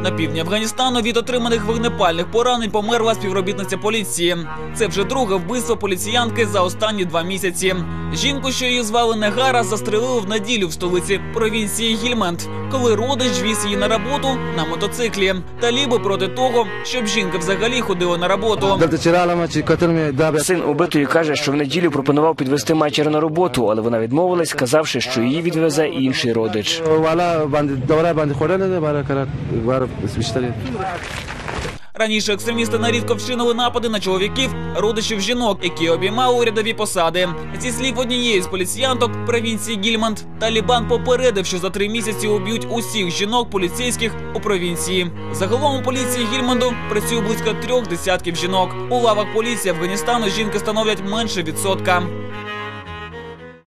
На півдні Афганістану від отриманих вогнепальних поранень померла співробітниця поліції. Це вже друге вбивство поліціянки за останні 2 місяці. Жінку, що її звали Негара, застрелили в неділю в столиці провінції Гільманд, коли родич віз її на роботу на мотоциклі. Таліби проти того, щоб жінка взагалі ходила на роботу. Син убитої каже, що в неділю пропонував підвести матір на роботу, але вона відмовилась, сказавши, що її відвезе інший родич. Раніше екстремісти нерідко вчинили напади на чоловіків, родичів жінок, які обіймали урядові посади. Зі слів однієї з поліціянток провінції Гільманд, Талібан попередив, що за 3 місяці уб'ють усіх жінок поліцейських у провінції. Загалом у поліції Гільманду працює близько 3 десятків жінок. У лавах поліції Афганістану жінки становлять менше %.